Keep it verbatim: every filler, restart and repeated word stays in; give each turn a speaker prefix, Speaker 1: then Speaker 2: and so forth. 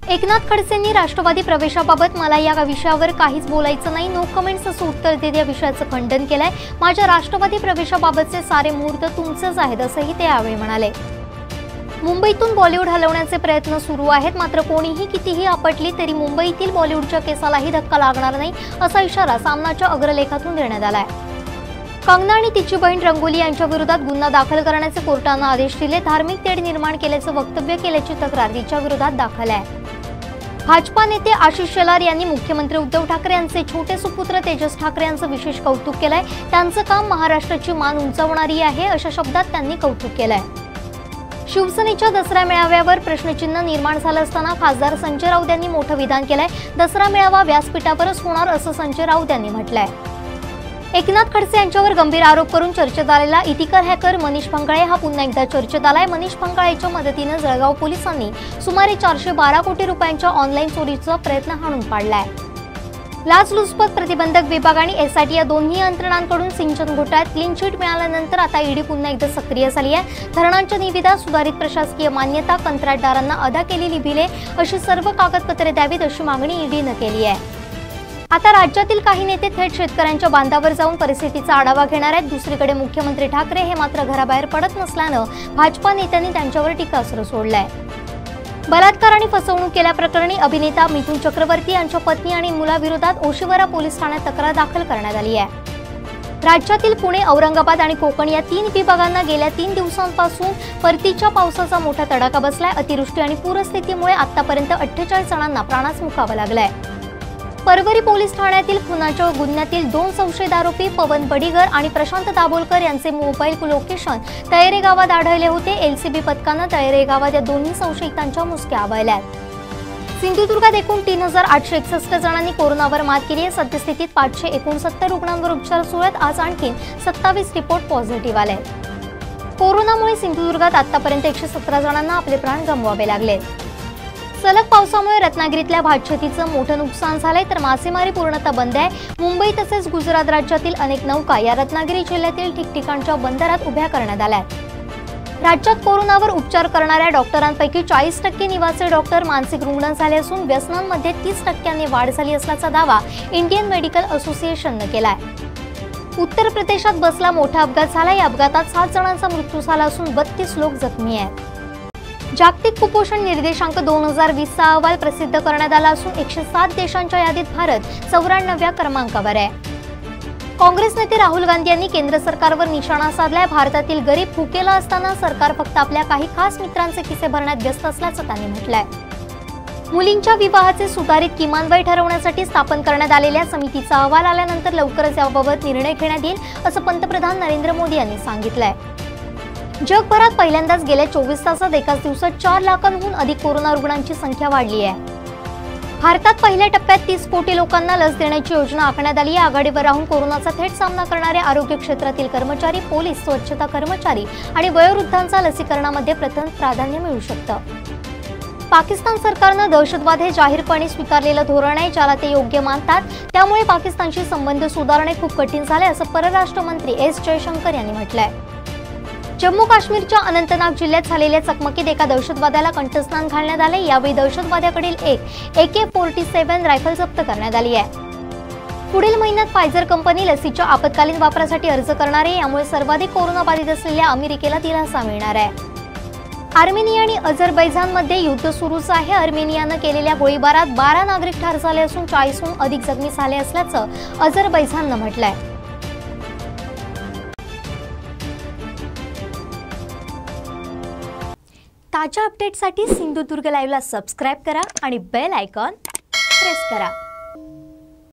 Speaker 1: एकनाथ खडसेंनी राष्ट्रवादी प्रवेशाबाबत मला या विषयावर काहीच बोलायचं नाही, नो कमेंट्स असं उत्तर देत या विषयाचं खंडन केलंय। माझ्या राष्ट्रवादी प्रवेशाबाबतचे सारे मुहूर्त तुमचेच आहेत असंही ते यावेळी म्हणाले। मुंबईतून बॉलिवूड हलवण्याचे प्रयत्न सुरू आहेत, मात्र कोणीही कितीही आपटली तरी मुंबईतील बॉलिवूडच्या केसालाही धक्का लागणार नाही असा इशारा सामनाच्या अग्रलेखातून देण्यात आलाय। कंगना आणि तिची बहीण रंगोली यांच्या विरोधात गुन्हा दाखल करण्याचे कोर्टाने आदेश दिले। धार्मिक तेढ निर्माण केल्याचं वक्तव्य केल्याची तक्रार तिच्या विरोधात दाखल आहे। भाजपा नेते आशिष शेलार यांनी मुख्यमंत्री उद्धव ठाकरे यांचे छोटे सुपुत्र तेजस ठाकरे यांचं विशेष कौतुक केलंय। त्यांचं काम महाराष्ट्राची मान उंचावणारी आहे अशा शब्दात त्यांनी कौतुक केलंय। शिवसेनेच्या दसरा मेळाव्यावर प्रश्नचिन्ह निर्माण झालं असताना खासदार संजय राऊत यांनी मोठं विधान केलंय। दसरा मेळावा व्यासपीठावरच होणार असं संजय राऊत यांनी म्हटलंय। एकनाथ खडसे यांच्यावर गंभीर आरोप करून चर्चेत आलेला इतिकर हॅकर मनीष फंकाळे हा पुन्हा एकदा चर्चेत आलाय। मनीष फंकाळेच्या मदतीने जळगाव पोलिसांनी सुमारे चारशे बारा कोटी रुपयांच्या ऑनलाईन चोरीचा प्रयत्न हाणून पाडलाय। लाचलुचपत प्रतिबंधक विभाग आणि एसआयटी या दोन्ही यंत्रणांकडून सिंचन घोटाळ्यात क्लीन चिट मिळाल्यानंतर आता ईडी पुन्हा एकदा सक्रिय झाली आहे। धरणांच्या निविदा, सुधारित प्रशासकीय मान्यता, कंत्राटदारांना अदा केलेली बिले अशी सर्व कागदपत्रे द्यावीत अशी मागणी ईडीने केली आहे। आता राज्यातील काही नेते थेट शेतकऱ्यांच्या बांधावर जाऊन परिस्थितीचा आढावा घेणार आहेत। दुसरीकडे मुख्यमंत्री ठाकरे हे मात्र घराबाहेर पडत नसल्यानं भाजपा नेत्यांनी त्यांच्यावर टीकास्त्र सोडलंय। बलात्कार आणि फसवणूक केल्याप्रकरणी अभिनेता मिथुन चक्रवर्ती यांच्या पत्नी आणि मुलाविरोधात ओशिवरा पोलीस ठाण्यात तक्रार दाखल करण्यात आली आहे। राज्यातील पुणे, औरंगाबाद आणि कोकण या तीन विभागांना गेल्या तीन दिवसांपासून परतीच्या पावसाचा मोठा तडाखा बसलाय। अतिवृष्टी आणि पूरस्थितीमुळे आतापर्यंत अठ्ठेचाळीस जणांना प्राणास मुकावं लागलंय। परवरी पोलीस ठाण्यातील खुनाच्या गुन्ह्यातील दोन संशयित आरोपी पवन बडीगर आणि प्रशांत दाभोलकर यांचे मोबाईल लोकेशन तळेरे गावात आढळले होते। एलसीबी पथकानं तळेरे गावात या दोन्ही संशयितांच्या मुसक्या आवळल्यात। सिंधुदुर्गात एकूण तीन हजार आठशे एकसष्ट जणांनी कोरोनावर मात केली आहे। सद्यस्थितीत पाचशे एकोणसत्तर रुग्णांवर उपचार सुरू आहेत। आज आणखी सत्तावीस रिपोर्ट पॉझिटिव्ह आले। कोरोनामुळे सिंधुदुर्गात आतापर्यंत एकशे सतरा जणांना आपले प्राण गमवावे लागले। सलग पावसामुळे रत्नागिरीतल्या भातशेतीचं मोठं नुकसान झालंय, तर मासेमारी पूर्णतः बंद आहे। मुंबई तसेच गुजरात राज्यातील अनेक नौका या रत्नागिरी जिल्ह्यातील ठिकठिकाणच्या बंदरात उभ्या करण्यात आल्या आहेत। राज्यात कोरोनावर उपचार करणाऱ्या डॉक्टरांपैकी चाळीस टक्के निवासी डॉक्टर मानसिक रुग्ण झाले असून व्यसनांमध्ये तीस टक्क्यांनी वाढ झाली असल्याचा दावा इंडियन मेडिकल असोसिएशनने केलाय। उत्तर प्रदेशात बसला मोठा अपघात झाला। या अपघातात सात जणांचा मृत्यू झाला असून बत्तीस लोक जखमी आहेत। जागतिक कुपोषण निर्देशांक दोन हजार वीस चा अहवाल प्रसिद्ध करण्यात आला असून एकशे सात देशांच्या यादीत भारत चौऱ्याण्णव्या क्रमांकावर आहे। काँग्रेस नेते राहुल गांधी यांनी केंद्र सरकारवर निशाणा साधलाय। भारतातील गरीब भुकेला असताना सरकार फक्त आपल्या काही खास मित्रांचे खिसे भरण्यात व्यस्त असल्याचं त्यांनी म्हटलंय। मुलींच्या विवाहाचे सुधारित किमान वय ठरवण्यासाठी स्थापन करण्यात आलेल्या समितीचा अहवाल आल्यानंतर लवकरच याबाबत निर्णय घेण्यात येईल असं पंतप्रधान नरेंद्र मोदी यांनी सांगितलंय। जगभरात पहिल्यांदाच गेल्या चोवीस तासात एकाच दिवसात चार लाखांहून अधिक कोरोना रुग्णांची संख्या वाढली आहे। भारतात पहिल्या टप्प्यात तीस कोटी लोकांना लस देण्याची योजना आखण्यात आली आहे। आघाडीवर राहून कोरोनाचा थेट सामना करणारे आरोग्य क्षेत्रातील कर्मचारी, पोलीस, स्वच्छता कर्मचारी आणि वयोवृद्धांचा लसीकरणामध्ये प्रथम प्राधान्य मिळू शकतं। पाकिस्तान सरकारनं दहशतवाद हे जाहीरपणे स्वीकारलेलं धोरण आहे, ज्याला ते योग्य मानतात। त्यामुळे पाकिस्तानशी संबंध सुधारणे खूप कठीण झाले असं परराष्ट्र मंत्री एस जयशंकर यांनी म्हटलंय। जम्मू काश्मीरच्या अनंतनाग जिल्ह्यात झालेल्या चकमकीत एका दहशतवाद्याला कंठस्नान घालण्यात आले। यावेळी दहशतवाद्याकडील एक ए के सत्तेचाळीस रायफल जप्त करण्यात आली आहे। पुढील महिन्यात फायझर कंपनी लसीच्या आपत्कालीन वापरासाठी अर्ज करणार आहे। यामुळे सर्वाधिक कोरोना बाधित असलेल्या अमेरिकेला दिलासा मिळणार आहे। आर्मेनिया आणि अझरबैजानमध्ये युद्ध सुरूच आहे। आर्मेनियानं केलेल्या गोळीबारात बारा नागरिक ठार झाले असून चाळीसहून अधिक जखमी झाले असल्याचं अझरबैजाननं म्हटलंय। ताज्या अपडेट्ससाठी सिंधुदुर्ग लाईव्हला सबस्क्राईब करा आणि बेल आयकॉन प्रेस करा।